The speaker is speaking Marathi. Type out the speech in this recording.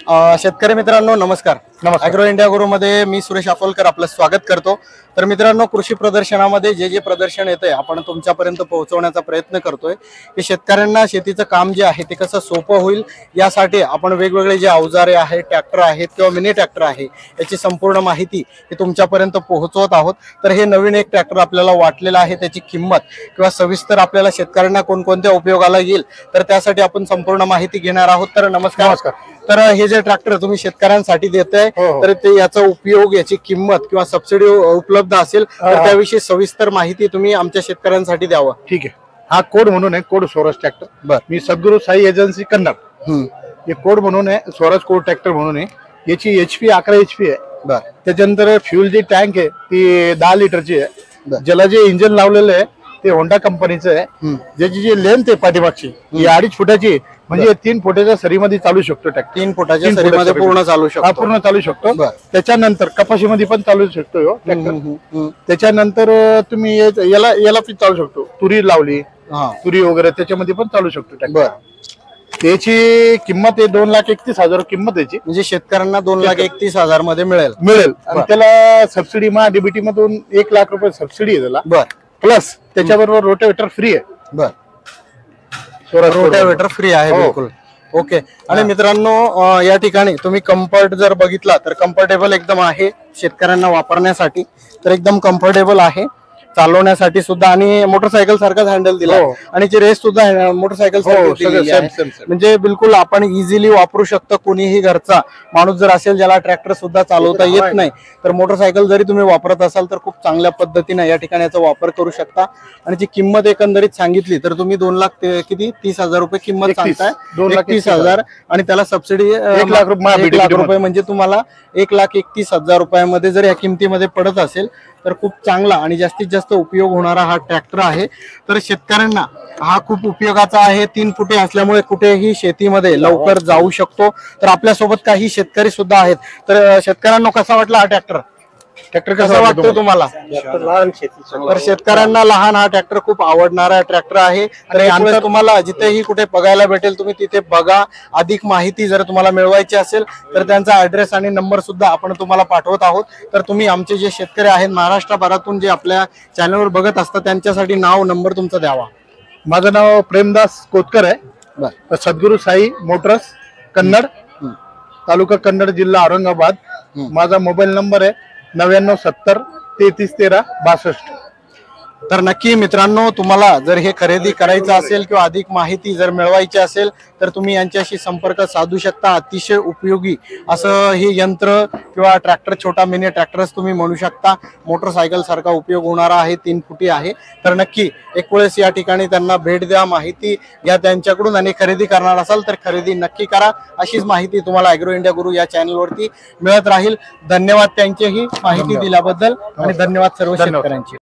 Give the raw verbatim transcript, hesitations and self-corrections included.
अ, शेतकरी मित्रांनो नमस्कार. नमस्कार. ॲग्रो इंडिया गुरु मध्ये मी सुरेश अफोलकर आपलं स्वागत करतो. तर मित्रांनो, कृषी प्रदर्शनामध्ये जे जे प्रदर्शन येतंय आपण तुमच्यापर्यंत पोहोचवण्याचा प्रयत्न करतोय की शेतकऱ्यांना शेतीचं काम जे आहे ते कसं सोपं होईल यासाठी आपण वेगवेगळे जे अवजारे आहेत, ट्रॅक्टर आहेत किंवा मिनी ट्रॅक्टर आहे याची संपूर्ण माहिती हे तुमच्यापर्यंत पोहोचवत आहोत. तर हे नवीन एक ट्रॅक्टर आपल्याला वाटलेलं आहे, त्याची किंमत किंवा सविस्तर आपल्याला शेतकऱ्यांना कोणकोणत्या उपयोगाला येईल तर त्यासाठी आपण संपूर्ण माहिती घेणार आहोत. तर नमस्कार. नमस्कार. तर हे जे ट्रॅक्टर तुम्ही शेतकऱ्यांसाठी देताय हो, हो. तर ते याचा उपयोग, याची किंमत किंवा सबसिडी उपलब्ध असेल तर हा. त्याविषयी सविस्तर माहिती तुम्ही आमच्या शेतकऱ्यांसाठी द्यावं. ठीक आहे. हा कोड म्हणून आहे, कोड स्वराज ट्रॅक्टर. बर. मी सद्गुरू साई एजन्सी कन्नड. हम्म. हे कोड म्हणून आहे, स्वराज कोड ट्रॅक्टर म्हणून आहे. याची एचपी अकरा एचपी आहे. बर. त्याच्यानंतर फ्युल जी टँक आहे ती दहा लिटरची आहे. बर. ज्याला जे इंजिन लावलेलं आहे ते होंडा कंपनीचं आहे. हम्म. ज्याची जी लेंथ आहे पाठीमागची ही अडीच फुटाची आहे. म्हणजे तीन फुटाच्या सरीमध्ये चालू शकतो ट्रॅक्टर. तीन फुटाच्या तीन सरीमध्ये फुटाच्या पूर्ण चालू हा शकतो. पूर्ण चालू शकतो. बर. त्याच्यानंतर कपाशीमध्ये पण चालू शकतो ह्यो हम्म, ट्रॅक्टर. हम्म, हम्म. त्याच्यानंतर तुम्ही ये- याला याला पण चालू शकतो. तुरी लावली, हा. तुरी वगैरे त्याच्यामध्ये पण चालू शकतो ट्रॅक्टर. बर. त्याची किंमत आहे दोन लाख एकतीस हजार किंमत त्याची म्हणजे शेतकऱ्यांना दोन लाख एकतीस हजार मध्ये मिळेल. मिळेल. आणि बर. त्याला सबसिडी मा डीबीटी मधून एक लाख रुपये सबसिडी आहे त्याला. बर. प्लस त्याच्याबरोबर रोटेवेटर फ्री आहे. बर. स्वराज रोटावेटर फ्री आहे. हो. बिलकुल ओके. आणि मित्रांनो, अ, या ठिकाणी तुम्ही कम्फर्ट जर बघितला तर कम्फर्टेबल एकदम आहे शेतकऱ्यांना वापरण्यासाठी. तर एकदम कम्फर्टेबल आहे चालवण्यासाठी सुद्धा. आणि मोटरसायकल सारखाच हँडल दिला हो. आणि ची रेस सुद्धा मोटरसायकल हो, सगळं same, same, same. म्हणजे बिलकुल आपण इझिली वापरू शकतो. कोणीही घरचा माणूस जर असेल ज्याला ट्रॅक्टर सुद्धा चालवता येत नाही तर मोटरसायकल जरी तुम्ही वापरत असाल तर खूप चांगल्या पद्धतीने या ठिकाणी याचा वापर करू शकता. आणि जी किंमत एकंदरीत सांगितली तर तुम्ही दोन लाख ते- किती तीस हजार रुपये किंमत एकतीस. सांगताय. दोन लाख एकतीस एकतीस हजार आणि त्याला सबसिडी एक लाख रुपये मा- एक लाख मध्ये. रुपये म्हणजे तुम्हाला एक लाख एकतीस हजार रुपयामध्ये जर या किमतीमध्ये पडत असेल तर खूप चांगला आणि जास्तीत जास्त उपयोग होणारा हा ट्रॅक्टर आहे. तर शेतकऱ्यांना हा खूप उपयोगाचा आहे. तीन फुटे असल्यामुळे कुठेही शेतीमध्ये लवकर जाऊ शकतो. तर आपल्यासोबत काही शेतकरी सुद्धा आहेत. तर शेतकऱ्यांना कसा वाटला हा ट्रॅक्टर? ट्रॅक्टर कसा वाटतो तुम्हाला? लहान शेतीचं. तर शेतकऱ्यांना लहान हा ट्रॅक्टर खूप आवडणारा ट्रॅक्टर आहे. तर यानंतर तुम्हाला जिथेही कुठे बघायला भेटेल तुम्ही तिथे बघा. अधिक माहिती जर तुम्हाला मिळवायची असेल तर त्यांचा ऍड्रेस आणि नंबर सुद्धा आपण तुम्हाला पाठवत आहोत. तर तुम्ही आमचे जे शेतकरी आहेत महाराष्ट्रभरातून जे आपल्या चॅनलवर बघत असतात त्यांच्यासाठी नाव नंबर तुमचा द्यावा. माझं नाव प्रेमदास कोतकर आहे. बर. सद्गुरू साई मोटर्स कन्नड, तालुका कन्नड, जिल्हा औरंगाबाद. माझा मोबाईल नंबर आहे नव्याण्णव सत्तर तेहतीस तेरा बासष्ट. तर नक्की मित्रांनो, तुम्हाला जर हे खरेदी करायचं असेल किंवा अधिक माहिती जर मिळवायची असेल तर तुम्ही यांच्याशी संपर्क साधू शकता. अतिशय उपयोगी असं हे यंत्र किंवा ट्रॅक्टर, छोटा मिनी ट्रॅक्टर्स तुम्ही म्हणू शकता. मोटरसायकल सारखा उपयोग होणारा आहे, तीन फुटी आहे. तर नक्की एक वेळेस या ठिकाणी त्यांना भेट द्या, माहिती घ्या त्यांच्याकडून. आणि खरेदी करणार असाल तर खरेदी नक्की करा. अशीच माहिती तुम्हाला ॲग्रो इंडिया गुरु या चॅनलवरती मिळत राहील. धन्यवाद त्यांचेही माहिती दिल्याबद्दल आणि धन्यवाद सर्व शेतकऱ्यांचे.